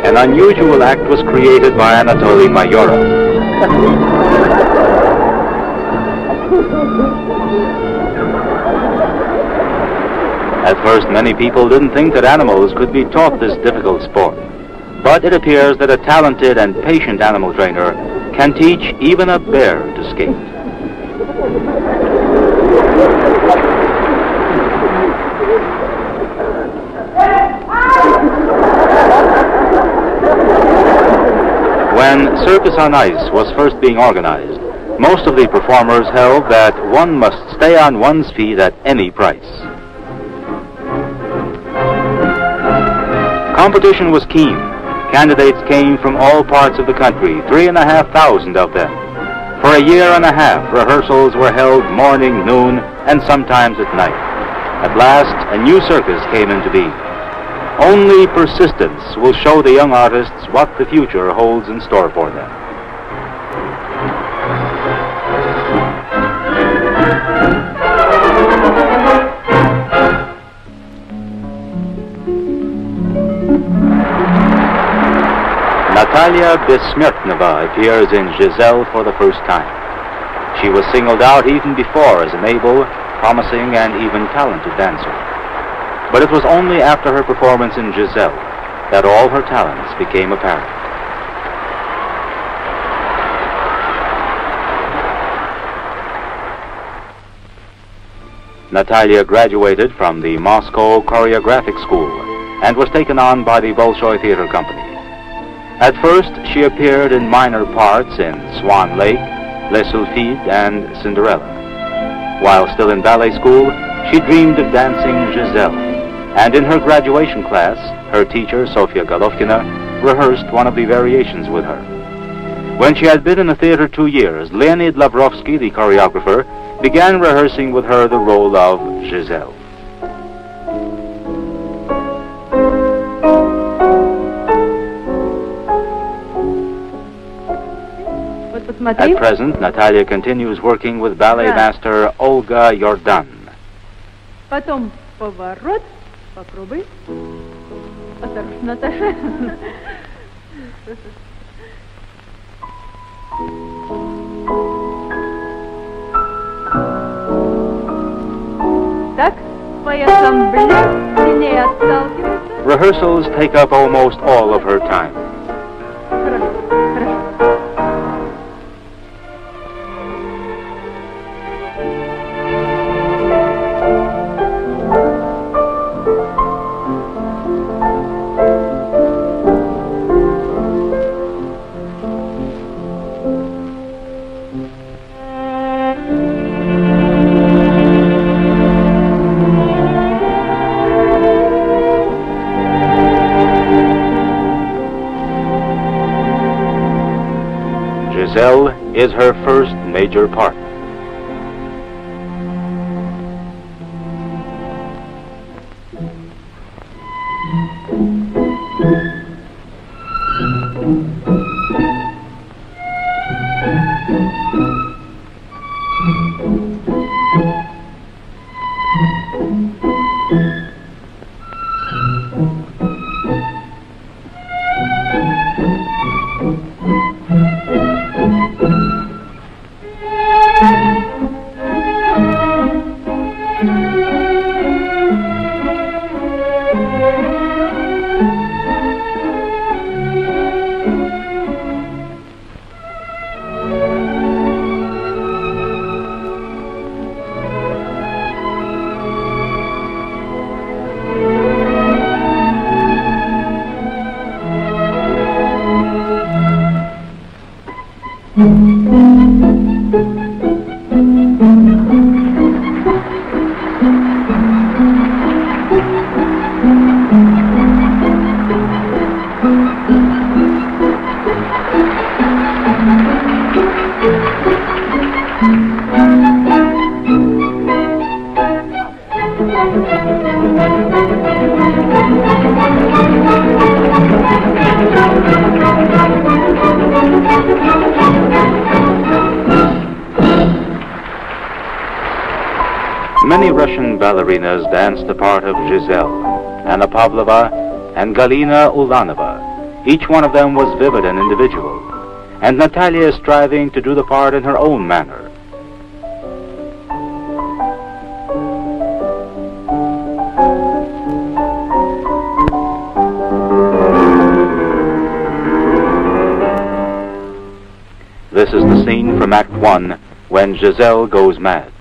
an unusual act was created by Anatoly Mayorov. At first, many people didn't think that animals could be taught this difficult sport. But it appears that a talented and patient animal trainer can teach even a bear to skate. When Circus on Ice was first being organized, most of the performers held that one must stay on one's feet at any price. Competition was keen. Candidates came from all parts of the country, 3,500 of them. For a year and a half, rehearsals were held morning, noon, and sometimes at night. At last, a new circus came into being. Only persistence will show the young artists what the future holds in store for them. Natalia Bessmertnova appears in Giselle for the first time. She was singled out even before as an able, promising, and even talented dancer. But it was only after her performance in Giselle that all her talents became apparent. Natalia graduated from the Moscow Choreographic School and was taken on by the Bolshoi Theater Company. At first, she appeared in minor parts in Swan Lake, Les Sulfides, and Cinderella. While still in ballet school, she dreamed of dancing Giselle, and in her graduation class, her teacher, Sofia Golovkina, rehearsed one of the variations with her. When she had been in the theater 2 years, Leonid Lavrovsky, the choreographer, began rehearsing with her the role of Giselle. At present, Natalia continues working with ballet master Olga Yurdon. Потом поворот. Попробуй. Осторожно, Наташа. Так, поясом вверх, сильнее отталкиваться. Rehearsals take up almost all of her time. Giselle is her first major part. Many Russian ballerinas danced the part of Giselle, Anna Pavlova, and Galina Ulanova. Each one of them was vivid and individual, and Natalia is striving to do the part in her own manner. This is the scene from Act 1, when Giselle goes mad.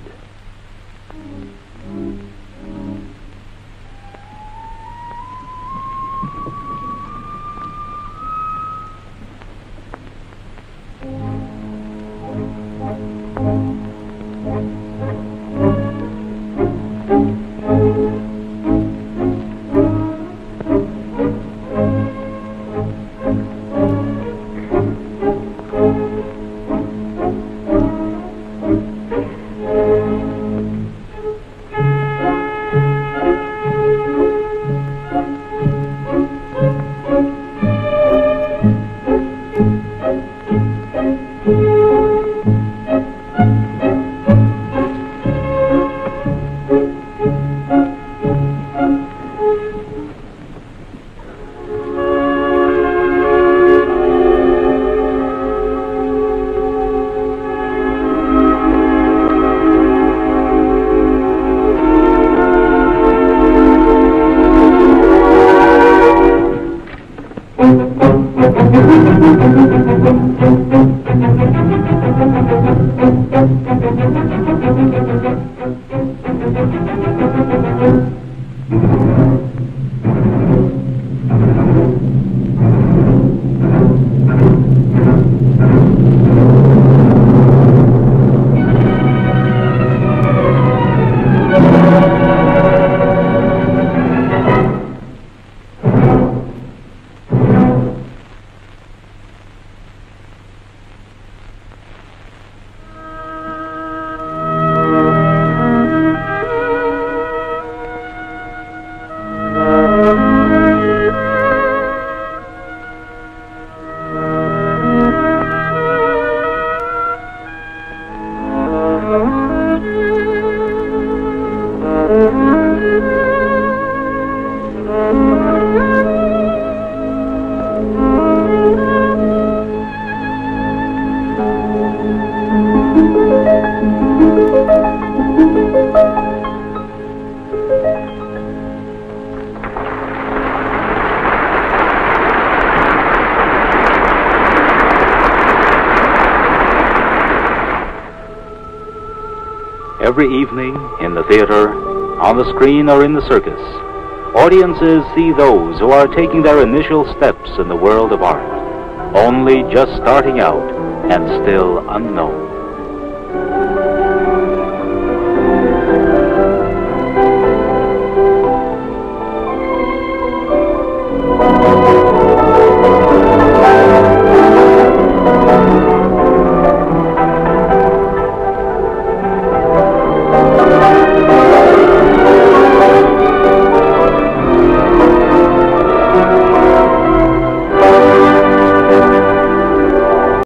Every evening, in the theater, on the screen, or in the circus, audiences see those who are taking their initial steps in the world of art, only just starting out and still unknown.